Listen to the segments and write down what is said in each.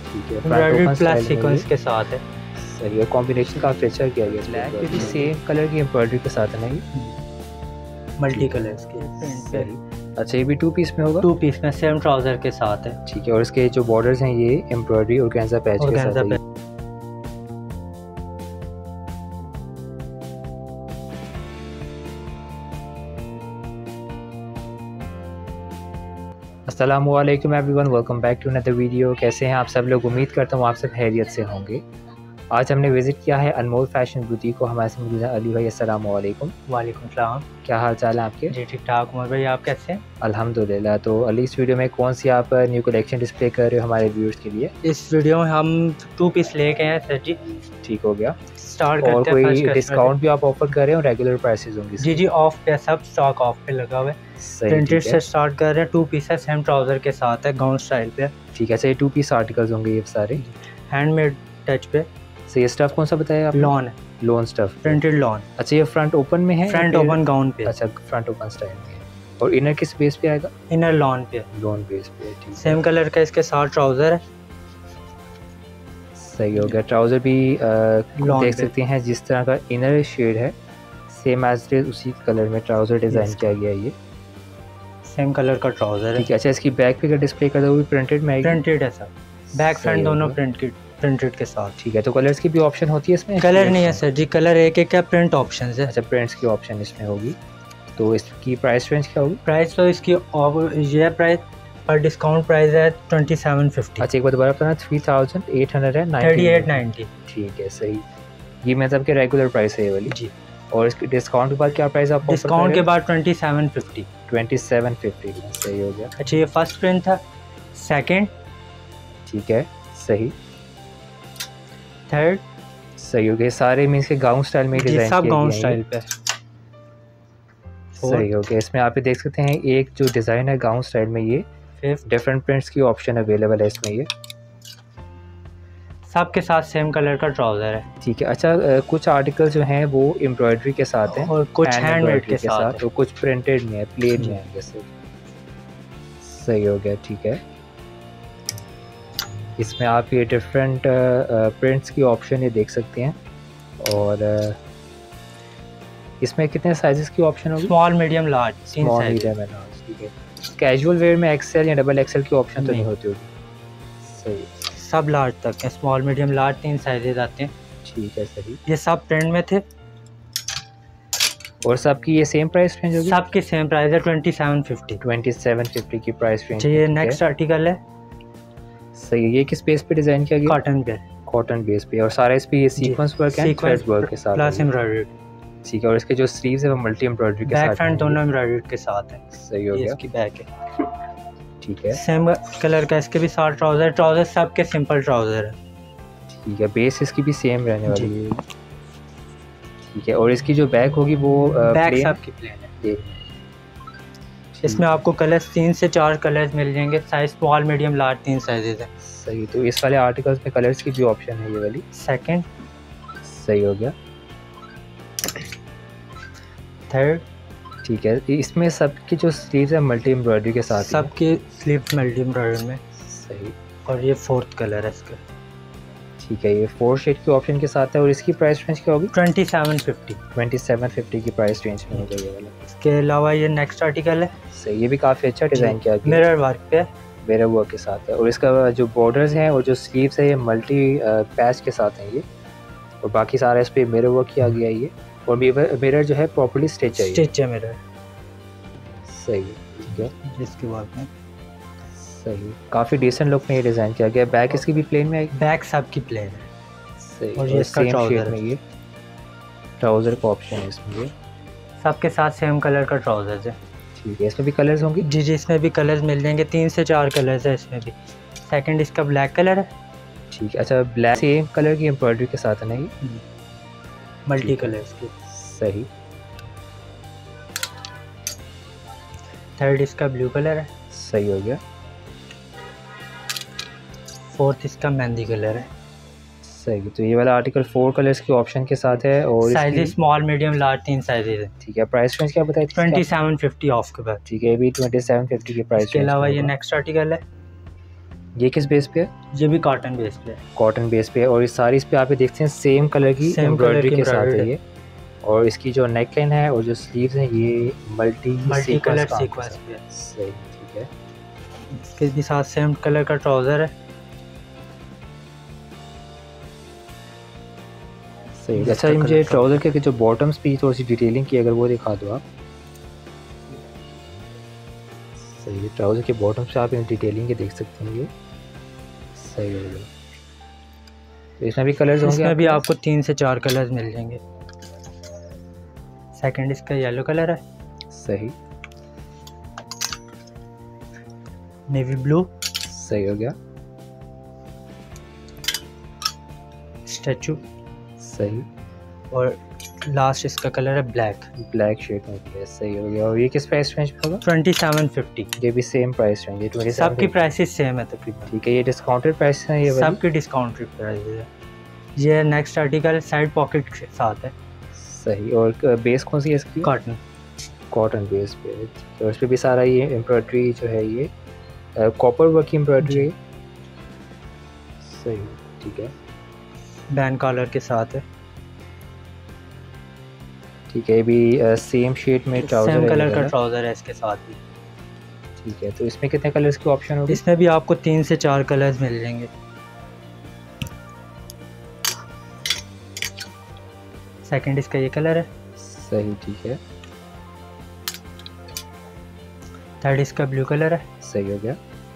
ठीक है, embroidery plus sequence के साथ है। सही है, कॉम्बिनेशन काफ़ी अच्छा किया गया। ब्लैक पे भी सेम कलर की एम्ब्रॉयडरी के साथ है ना ये, मल्टी कलर्स के सही। अच्छा, ये भी 2 पीस में होगा? 2 पीस में सेम ट्राउज़र के साथ है। ठीक है, और इसके जो बॉर्डर्स हैं ये एम्ब्रॉयडरी ऑर्गेन्जा पैच के साथ है। अस्सलामुअलैकुम everyone, welcome back to another video. कैसे हैं आप सब लोग? उम्मीद करता हूँ आप सब खैरियत से होंगे। आज हमने विज़िट किया है अनमोल फैशन बुटीक को। हमारे से मौजूद है अली भाई। अस्सलामुअलैकुम। वालेकुम सलाम। क्या हाल चाल है आपके? जी ठीक ठाक। उमर भाई आप कैसे हैं? अल्हम्दुलिल्लाह। तो अली, इस वीडियो में कौन सी आप न्यू कलेक्शन डिस्प्ले कर रहे हो हमारे व्यूअर्स के लिए? इस वीडियो में हम 2 पीस लेके आए हैं सर जी। ठीक हो गया। स्टार्ट और करते हैं। कोई डिस्काउंट भी आप ऑफर कर रहे हो? रेगुलर प्राइसेस होंगे? जी जी ऑफ पे, सब स्टॉक ऑफ पे लगा हुआ है। प्रिंटेड से स्टार्ट कर रहे हैं। 2 पीस है, सेम ट्राउज़र के साथ है, गाउन स्टाइल पे। ठीक है, सही। 2 पीस आर्टिकल्स होंगे ये सारे, हैंडमेड टच पे। सही। ये स्टफ कौन सा बताया आप? लॉन है, लॉन स्टफ, प्रिंटेड लॉन। अच्छा, ये फ्रंट ओपन में है? फ्रंट ओपन गाउन पे। अच्छा, फ्रंट ओपन स्टाइल में है। और इनर किस बेस पे आएगा? इनर लॉन पे, लॉन बेस पे। ठीक, सेम कलर का इसके साथ ट्राउज़र है। सही हो गया। ट्राउज़र भी देख सकते हैं जिस तरह का इनर शेड है, सेम एज इट उसी कलर में ट्राउज़र डिज़ाइन किया गया है। ये सेम कलर का ट्राउज़र है। ठीक है। अच्छा, इसकी बैक पे का डिस्प्ले कर दो, वो भी प्रिंटेड में आएगी? प्रिंटेड है सर, बैक फ्रंट दोनों प्रिंटेड के साथ। ठीक है। तो कलर्स की भी ऑप्शन होती है इसमें? कलर नहीं है सर जी, कलर एक एक है, प्रिंट ऑप्शन है। अच्छा, प्रिंट्स की ऑप्शन इसमें होगी। तो इसकी प्राइस रेंज क्या होगी? प्राइस तो इसकी ये प्राइस पर डिस्काउंट प्राइस है 2750। अच्छा, एक बार दोबारा बताना। 3890। ठीक है, सही। ये मतलब कि रेगुलर प्राइस है ये वाली जी। और इसके डिस्काउंट के बाद क्या प्राइस आप? डिस्काउंट के बाद 2750। 2750, सही हो गया। अच्छा, ये फर्स्ट प्रिंट था। सेकंड, ठीक है, सही। थर्ड, सही हो गया। सारे मीन्स के गाउन स्टाइल में डिजाइन सब गाउन स्टाइल पे। सही हो गया। इसमें आप देख सकते हैं एक जो डिज़ाइन है गाउन स्टाइल में, ये डिफरेंट प्रिंट्स की ऑप्शन अवेलेबल है इसमें। ये सब के साथ सेम कलर का ट्राउज़र है। ठीक है। अच्छा, कुछ आर्टिकल जो हैं वो एम्ब्रॉयडरी के साथ हैं और कुछ हैंडमेड के साथ और कुछ प्रिंटेड में है, प्लेन में है जैसे। सही हो गया, ठीक है। इसमें आप ये डिफरेंट प्रिंट्स की ऑप्शन ये देख सकते हैं। और इसमें कितने साइजेस की ऑप्शन होगी? Small, medium, large, 3 small, size. Medium and large. ठीक है। कैजुअल वेयर में एक्सेल या डबल एक्सेल की ऑप्शन तो नहीं होती होगी? सही। सब लार्ज तक है, स्मॉल, मीडियम, लार्ज 3 साइजेस आते हैं। ठीक है, सही। ये सब प्रिंट में थे और सबकी ये सेम प्राइस रेंज होगी? सबकी सेम प्राइस है 2750। 2750 की प्राइस रेंज। ये नेक्स्ट आर्टिकल है। सही है। ये किस बेस पे डिजाइन किया गया? कॉटन पे। कॉटन बेस पे। और सारा इस पे ये सीक्वेंस वर्क है, थ्रेड वर्क के साथ प्लस एम्ब्रॉयडरी। ठीक है। और इसके जो स्लीव्स है वो मल्टी एम्ब्रॉयडरी के साथ, बैक फ्रंट दोनों एम्ब्रॉयडरी के साथ है। सही हो गया। इसकी बैक है। ठीक है। सेम कलर का इसके भी साथ ट्राउज़र सब के सिंपल ट्राउज़र है। ठीक है। बेस इसकी भी सेम रहने वाली है। ठीक है। और इसकी जो बैक होगी वो बैक सबकी प्लेन है। इसमें आपको कलर्स 3 से 4 कलर्स मिल जाएंगे। Size small, medium, large 3 sizes हैं। सही। तो इस वाले आर्टिकल्स में कलर्स की भी ऑप्शन है ये वाली। सेकंड, सही हो गया। थर्ड, ठीक है। इसमें सबकी जो स्लीव्स है मल्टी एम्ब्रॉयडरी के साथ, सबके स्लीव्स मल्टी एम्ब्रॉयडरी में। सही। और ये 4th कलर है इसका। ठीक है। ये 4 शेड की ऑप्शन के साथ है। और इसकी प्राइस रेंज क्या होगी? 2750। 2750 की प्राइस रेंज में होगा ये वाला। इसके अलावा ये नेक्स्ट आर्टिकल है। सही। ये भी काफ़ी अच्छा डिज़ाइन किया गया, मिरर वर्क पे। मिरर वर्क के साथ है। और इसका जो बॉर्डर्स हैं और जो स्लीव्स है ये मल्टी पैच के साथ हैं ये। और बाकी सारा इस पर मिरर वर्क किया गया है ये। और मिरर जो है प्रॉपर्ली स्टिच है मिरर। सही है। ठीक है। इसके बाद में सही, काफ़ी डिसेंट लुक में ये डिज़ाइन किया गया है। बैक इसकी भी प्लेन में आएगी? बैक सबकी प्लेन है। सही। और ये इसका ट्राउज़र में ये ट्राउज़र का ऑप्शन है इसमें। ये सबके साथ सेम कलर का ट्राउज़र है। ठीक है। इसमें भी कलर्स होंगे? जी जी, इसमें भी कलर्स मिल जाएंगे। 3 से 4 कलर्स है इसमें भी। सेकंड, इसका ब्लैक कलर है। ठीक है। अच्छा, ब्लैक सेम कलर की एम्ब्रॉयडरी के साथ है ना ये? मल्टी कलर्स की। सही। थर्ड, इसका ब्लू कलर है। सही हो गया। फोर्थ, इसका मेहंदी कलर है। सही। तो ये वाला आर्टिकल 4 कलर्स के ऑप्शन के साथ है। और sizes small, medium, large 3 sizes है। ठीक है। प्राइस रेंज क्या बताई थी? 2750 ऑफ के बाद। ठीक है। ये भी 2750 की प्राइस। इसके अलावा ये नेक्स्ट आर्टिकल है। ये किस बेस पे है? ये भी कॉटन बेस पे है। कॉटन बेस पे है और ये सारी इस पे आप देखते हैं सेम कलर की एम्ब्रॉयडरी के साथ है ये। और इसकी जो नेक लाइन है और जो स्लीव्स हैं ये मल्टी कलर सीक्वेंस पे है। सही, ठीक है। इसके भी साथ सेम कलर का ट्राउज़र है। सही। अच्छा, मुझे ट्राउज़र के जो बॉटम्स भी थोड़ी सी डिटेलिंग की अगर वो दिखा दो आप। सही है, ट्राउज़र के बॉटम से आप इन डिटेलिंग के देख सकते हैं ये। सही हो गया। तो इसमें भी कलर्स होंगे? इसमें भी आपको 3 से 4 कलर्स मिल जाएंगे। सेकंड इसका येलो कलर है। सही। Navy blue. सही हो गया। स्टैचू। सही। और लास्ट इसका कलर है ब्लैक शेड में है। सही हो गया। और ये किस प्राइस रेंज में होगा? 2750। ये भी सेम प्राइस रेंज है 2750। सबकी प्राइसेस सेम है तकरीबन। ठीक है। ये डिस्काउंटेड प्राइस है ये वाली? सबकी डिस्काउंटेड प्राइस है। ये नेक्स्ट आर्टिकल साइड पॉकेट के साथ है। सही। और बेस कौन सी है इसकी? कॉटन बेस पे है। तो इस पर भी सारा ये एम्ब्रॉयडरी जो है ये कॉपर वर्क की एम्ब्रॉयडरी है। सही, ठीक है। बैन कॉलर के साथ है। ठीक है। ये भी सेम शेड में ट्राउजर है, सेम कलर का ट्राउजर है इसके साथ भी। ठीक है। तो इसमें कितने कलर्स के ऑप्शन होंगे? इसमें भी आपको 3 से 4 कलर्स मिल जाएंगे। सेकंड इसका ये कलर है। सही, ठीक है। थर्ड इसका ब्लू कलर है। सही हो गया।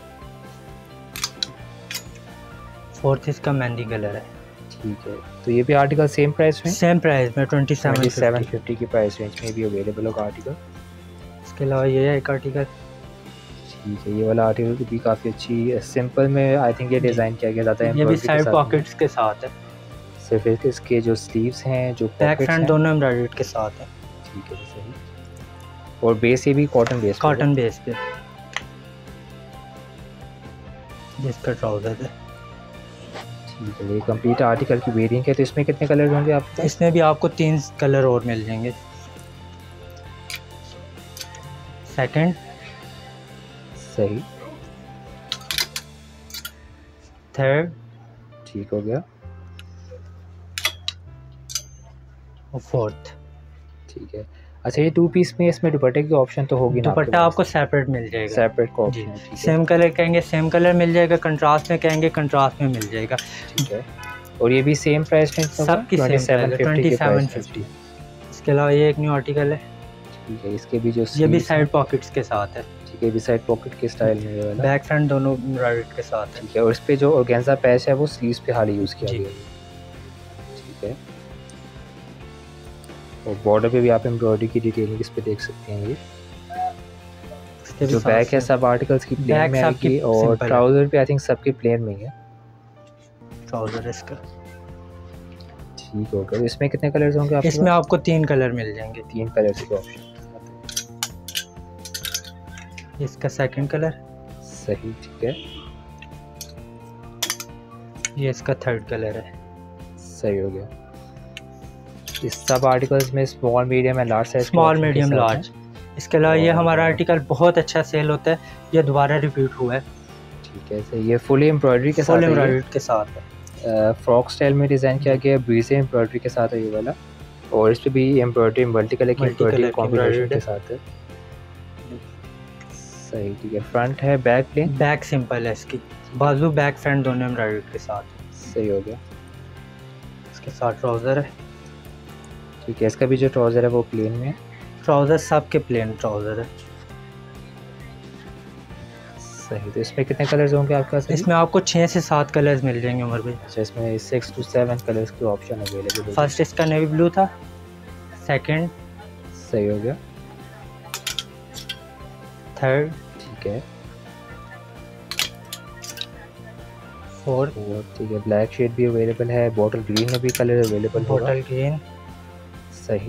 फोर्थ इसका मेहंदी कलर है। ठीक है। तो ये भी आर्टिकल सेम प्राइस में? सेम प्राइस में 2750 की प्राइस रेंज में भी अवेलेबल होगा आर्टिकल। इसके अलावा ये है एक आर्टिकल। ठीक है। ये वाला आर्टिकल भी काफ़ी अच्छी सिंपल में आई थिंक ये डिज़ाइन किया गया जाता है। ये भी साइड पॉकेट्स के साथ है। सिर्फ इसके जो स्लीव्स हैं जो बैक फ्रंट दोनों एम्ब्रॉयडरी के साथ है। ठीक है। सही। और बेस ये भी कॉटन बेस पे इसका ट्राउजर है। ठीक है। ये कंप्लीट आर्टिकल की वेयरिंग है। तो इसमें कितने कलर होंगे आपके? इसमें भी आपको 3 कलर और मिल जाएंगे। सेकंड। सही। थर्ड। ठीक हो गया। और फोर्थ। ठीक है। अच्छा, ये 2 पीस में इसमें दुपट्टे की ऑप्शन तो होगी ना? दुपट्टा आपको सेपरेट मिल जाएगा। सेपरेट का ऑप्शन है। सेम कलर कहेंगे सेम कलर मिल जाएगा, कंट्रास्ट में कहेंगे कंट्रास्ट में मिल जाएगा। ठीक है। और ये भी सेम प्राइस रेंज में? सबकी 2750। इसके अलावा ये एक न्यू आर्टिकल है। ठीक है। इसके भी जो ये भी साइड पॉकेट्स के साथ है। ठीक है। भी साइड पॉकेट के स्टाइल में वाला बैक फ्रंट दोनों एम्ब्रॉयडरी के साथ है। ठीक है। और इस पे जो ऑर्गेन्जा पैच है वो स्लीव्स पे हाल यूज़ किया गया है। ठीक है। और बॉर्डर पे भी आप एम्ब्रॉयडरी की डिटेलिंग इस पे देख सकते हैं। ये जो बैक है सब आर्टिकल्स की प्लेन में आएगी और ट्राउजर पे आई थिंक सबके प्लेन में है ट्राउजर इसका। ठीक होगा। तो इसमें कितने कलर्स होंगे आपके? इसमें आपको 3 कलर मिल जाएंगे। 3 कलर्स के ऑप्शन। इसका सेकंड कलर। सही, ठीक है। ये इसका थर्ड कलर है। सही हो गया। इस सब आर्टिकल्स में small medium and large size, small medium large. इसके अलावा ये हमारा आर्टिकल बहुत अच्छा सेल होता है, ये दोबारा रिपीट हुआ है। ठीक है। सही। ये फुल एम्ब्रॉयडरी के साथ, फुल एम्ब्रॉयडरी के साथ है। फ्रॉक स्टाइल में डिज़ाइन किया गया है, ब्रीजे एम्ब्रॉयडरी के साथ है ये वाला। और इस पे भी एम्ब्रॉयडरी मल्टी कलर की एम्ब्रॉयडरी कॉम्बिनेशन के साथ है। सही, ठीक है। फ्रंट है, बैक प्लेन? बैक सिंपल है इसकी, बाजू बैक फ्रंट दोनों एम्ब्रॉयडरी के साथ। सही हो गया। इसके साथ ट्राउज़र है। ठीक है। इसका भी जो ट्राउज़र है वो प्लेन में है? ट्राउज़र सबके प्लेन ट्राउज़र है। सही। तो इसमें कितने कलर्स होंगे आपके पास? इसमें आपको 6 से 7 कलर्स मिल जाएंगे उमर भाई। अच्छा, इसमें 6 to 7 कलर्स के ऑप्शन अवेलेबल है। फर्स्ट इसका नेवी ब्लू था। सेकंड। सही हो गया। थर्ड। ठीक है। फोर्थ। ठीक है। ब्लैक शेड भी अवेलेबल है, बॉटल ग्रीन में भी कलर अवेलेबल होगा। Bottle green. सही।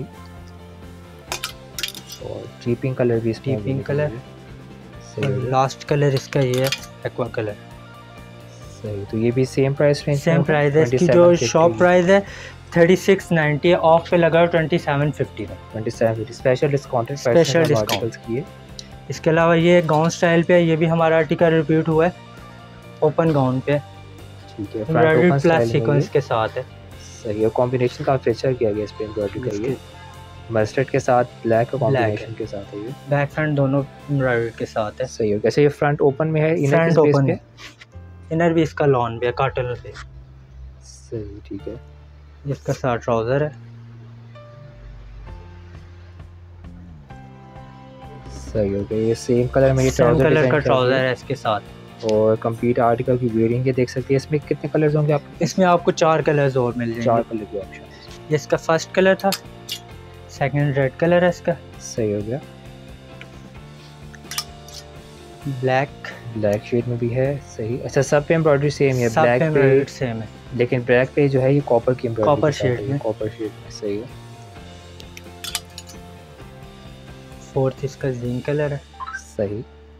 और टीपिंग कलर भी, टीपिंग कलर। लास्ट कलर इसका ये है एक्वा कलर। सही। तो ये भी same price range? Same price है। इसकी जो शॉप प्राइस है 3690 है, ऑफ पे लगा 2750 है। 2750 स्पेशल डिस्काउंटेड स्पेशल डिस्काउंट की है। इसके अलावा ये गाउन स्टाइल पे है, ये भी हमारा आर्टिकल रिपीट हुआ है। ओपन गाउन पे ठीक है, front embroidery open plus style में सीक्वेंस ये। के साथ है। सही है, कॉम्बिनेशन काफ़ी अच्छा किया गया इस पे एम्ब्रॉयडरी का। ये मस्टर्ड के साथ ब्लैक का कॉम्बिनेशन के साथ है ये। बैक फ्रंट दोनों एम्ब्रॉयडरी के साथ है। सही है। कैसे ये फ्रंट ओपन में है, इनर फ्रंट किस बेस ओपन पे? है, इनर भी इसका लॉन पे, कॉटन पे। सही, ठीक है। इसका साथ ट्राउजर है। सही हो गया, ये सेम कलर में ये सेम ट्राउजर कलर डिजाइन का किया ट्राउजर गया है इसके साथ। और कंप्लीट आर्टिकल की वेयरिंग है, देख सकते हैं। इसमें कितने कलर्स होंगे आपके? इसमें आपको 4 कलर्स और मिल 4 जाएंगे। कलर के ऑप्शन। ये इसका फर्स्ट कलर था, सेकंड रेड कलर है इसका, सही हो गया। ब्लैक शेड में भी है। सही। अच्छा, सब पे एम्ब्रॉयडरी सेम है? ब्लैक पे सेम है, लेकिन ब्लैक पे जो है ये कॉपर की एम्ब्रॉयडरी, कॉपर शेड में। कॉपर शेड में। सही है। फोर्थ इसका ग्रीन कलर है। सही।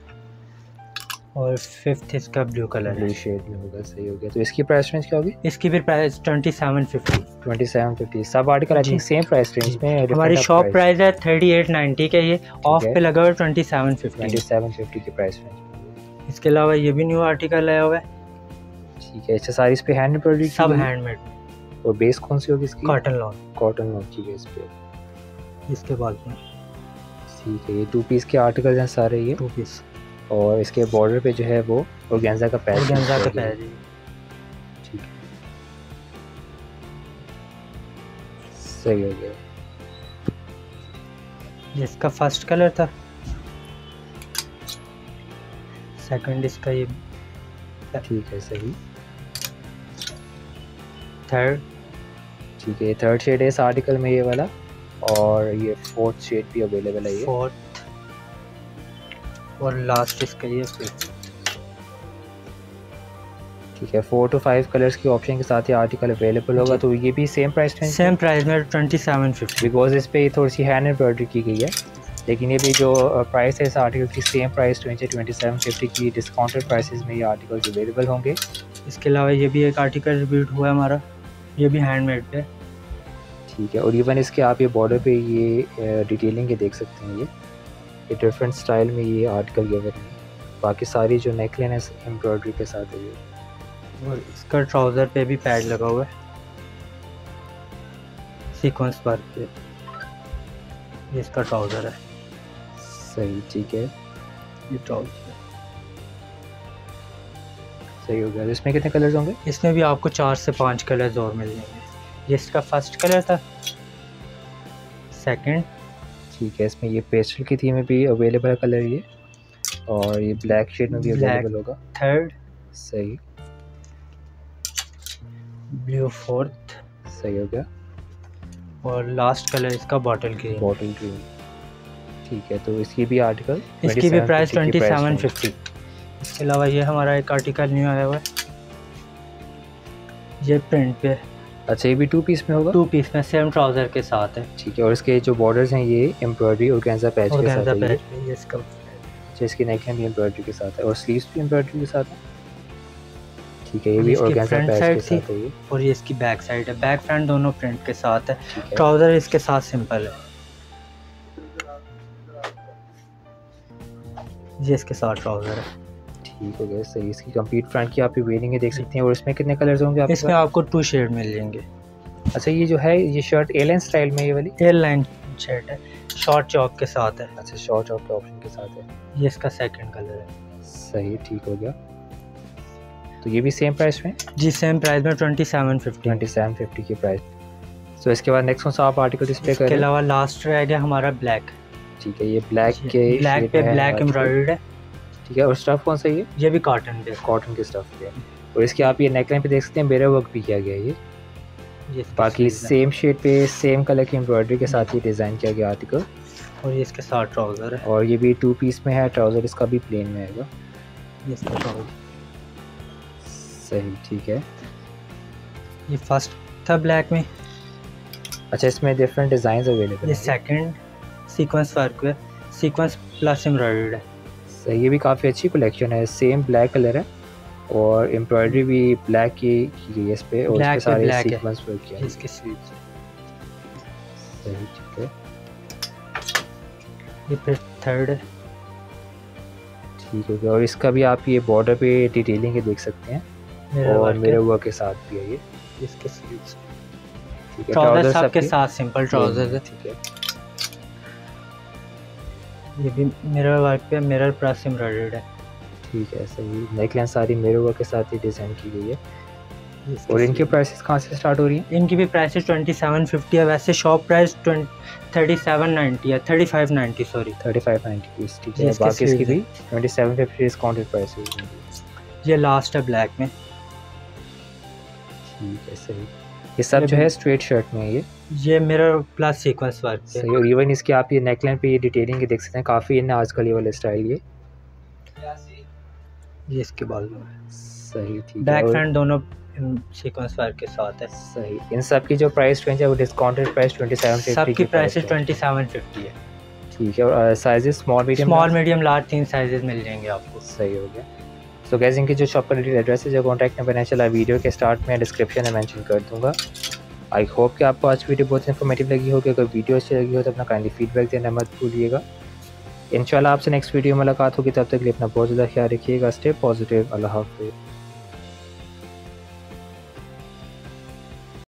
और फिफ्थ इसका ब्लू कलर है। ब्लू शेड में होगा। सही हो गया। तो इसकी प्राइस रेंज क्या होगी? इसकी भी प्राइस 2750। 2750। सब article I think same price range में। हमारी शॉप प्राइस है 3890 के, ये ऑफ पे लगा हुआ है 2750। 2750 की प्राइस रेंज। इसके अलावा ये भी न्यू आर्टिकल आया हुआ है। ठीक है। अच्छा, सारी इस पे हैंड एम्ब्रॉयडरी, सब हैंडमेड। और बेस कौन सी होगी इसकी? Cotton lawn. कॉटन लॉन की बेस पे। इसके बाद में ठीक है। ये 2 पीस के आर्टिकल हैं सारे, ये 2 पीस। और इसके बॉर्डर पे जो है वो ऑर्गेन्जा का पैच। ऑर्गेन्जा का पैच। ठीक है। सही हो गया। इसका फर्स्ट कलर था, सेकंड इसका ये। ठीक है। सही। थर्ड। ठीक है, थर्ड शेड है इस आर्टिकल में ये वाला, और ये फोर्थ शेड भी अवेलेबल है ये। फोर्थ और लास्ट इसका ये फिफ्थ। ठीक है। 4 to 5 कलर्स के ऑप्शन के साथ ये आर्टिकल अवेलेबल होगा। तो ये भी same price range? Same price में 2750। बिकॉज इस पे थोड़ी सी हैंड एम्ब्रॉयडरी की गई है, लेकिन ये भी जो प्राइस है इस आर्टिकल की सेम प्राइस 2750 की डिस्काउंटेड प्राइसेस में ये आर्टिकल अवेलेबल होंगे। इसके अलावा ये भी एक आर्टिकल रिपीट हुआ है हमारा, ये भी हैंडमेड पे। ठीक है। और इवन इसके आप ये बॉर्डर पे ये डिटेलिंग के देख सकते हैं। ये डिफरेंट स्टाइल में ये आर्टिकल गिवन है। बाकी सारी जो नेकलाइन है एम्ब्रॉयडरी के साथ है ये। और इसका ट्राउज़र पे भी पैड लगा हुआ है सीक्वेंस वर्क पे। ये इसका ट्राउज़र है। सही। ठीक है। ये ट्राउज़र सही हो गया। इसमें कितने कलर्स होंगे? इसमें भी आपको 4 से 5 कलर्स और मिल जाएंगे। ये इसका फर्स्ट कलर था, सेकंड। ठीक है। इसमें ये पेस्टल की थीम में भी अवेलेबल है कलर ये, और ये ब्लैक शेड में भी अवेलेबल होगा। थर्ड। सही। Blue fourth. सही हो गया। और लास्ट कलर इसका बॉटल ग्रीन। Bottle green. ठीक है। तो इसकी भी आर्टिकल, इसकी भी प्राइस 2750। इसके अलावा ये हमारा एक आर्टिकल न्यू आया हुआ है, ये प्रिंट पे। अच्छा, ये भी 2 पीस में होगा? 2 पीस में सेम ट्राउज़र के साथ है। ठीक है। और इसके जो बॉर्डर्स हैं ये एम्ब्रॉयडरी ऑर्गेन्जा पैच के साथ है ये इसका। अच्छा, इसकी नेकलाइन भी एम्ब्रॉयडरी के साथ है और स्लीव्स भी एम्ब्रॉयडरी के साथ है। ठीक है। ये भी ऑर्गेन्जा पैच के साथ है ये। और ये इसकी बैक साइड है, बैक फ्रंट दोनों प्रिंट के साथ है। ट्राउज़र इसके साथ सिंपल है। ये इसके साथ ट्राउज़र है। ठीक हो गया। सही। इसकी कंप्लीट फ्रंट की आप वेयरिंग है देख सकते हैं। और इसमें कितने कलर्स होंगे आपके? इसमें आपको 2 शेड मिल जाएंगे। अच्छा, ये जो है ये शर्ट ए लाइन स्टाइल में, ये वाली ए लाइन शर्ट है, शॉर्ट चॉक के साथ है। अच्छा, शॉर्ट चॉक के ऑप्शन के साथ है। ये इसका सेकंड कलर है। सही। ठीक हो गया। तो ये भी सेम प्राइस में? जी सेम प्राइस में 2750 की प्राइस। तो इसके बाद नेक्स्ट कौन सा आप आर्टिकल डिस्प्ले करें? इसके अलावा लास्ट रह गया हमारा ब्लैक। ठीक है। ये ब्लैक पे ब्लैक एम्ब्रॉयडर्ड है। ठीक है। और स्टफ कौन सा ये भी कॉटन पे, कॉटन के स्टफ पे। और इसके आप ये नेकलाइन पे देख सकते हैं मिरर वर्क भी किया गया है ये। बाकी सेम शेड पे सेम कलर की एम्ब्रॉयडरी के साथ ये डिज़ाइन किया गया आर्टिकल। और ये इसके साथ ट्राउज़र है। और ये भी 2 पीस में है। ट्राउज़र इसका भी प्लेन में आएगा। ये इसका ट्राउज़र। सही। ठीक है। ये फर्स्ट था ब्लैक में। अच्छा, इसमें डिफरेंट डिज़ाइन अवेलेबल है। ये सेकंड सीक्वेंस वर्क है, सीक्वेंस प्लस एम्ब्रॉयडर्ड है। सही। ये भी काफ़ी अच्छी कलेक्शन है। सेम ब्लैक कलर है और एम्ब्रॉयडरी भी ब्लैक की गई है इस पे, और इसके सारे सीक्वेंस वर्क किया है। इसके स्लीव्स। सही। ठीक है। ये फिर थर्ड है। ठीक हो गया। और इसका भी आप ये बॉर्डर पे डिटेलिंग देख सकते हैं और मिरर वर्क के साथ भी है ये इसके स्लीव्स। ठीक है। ट्राउजर सबके साथ सिंपल ट्राउजर है। ठीक है। ये भी मिरर वर्क पे मिरर प्रेस एम्ब्रॉयडर्ड है। ठीक है, सही। नेकलाइन सारी मिरर वर्क के साथ ही डिज़ाइन की गई है। और इनकी प्राइसेस कहाँ से स्टार्ट हो रही हैं? इनकी भी प्राइसेस 2750 है, वैसे शॉप प्राइस 3790 है, 3590 सॉरी 3590। ठीक है। बाकी इसकी भी 2750 डिस्काउंटेड प्राइस है। ये लास्ट है ब्लैक में। ठीक है, सही। ये सब जो है स्ट्रेट शर्ट में है ये मिरर प्लस सीक्वेंस वर्क है। सही। और इवन इसकी आप ये नेकलाइन पे ये डिटेलिंग देख सकते हैं, काफ़ी इन आजकल ये वाला स्टाइल ये इसके बाल में सही। ठीक है। बैक फ्रंट दोनों सीक्वेंस वर्क के साथ है। सही। इन सब की जो प्राइस रेंज है वो डिस्काउंटेड प्राइस 2750 सबकी प्राइस 2750 है। ठीक है। और sizes small medium large 3 sizes मिल जाएंगे आपको। सही हो गया। सो गाइस, इनकी जो शॉप का डिटेल एड्रेस है, जो कॉन्टैक्ट नंबर है, चला वीडियो के स्टार्ट में डिस्क्रिप्शन में मेंशन कर दूंगा। आई होप कि आपको आज वीडियो बहुत इन्फॉर्मेटिव लगी होगी। अगर वीडियो अच्छी लगी हो तो अपना काइंडली फीडबैक देना मत भूलिएगा। इंशाल्लाह आपसे नेक्स्ट वीडियो में मुलाकात होगी। तब तक के लिए अपना बहुत ज़्यादा ख्याल रखिएगा। Stay positive. अल्लाह हाफ़िज़।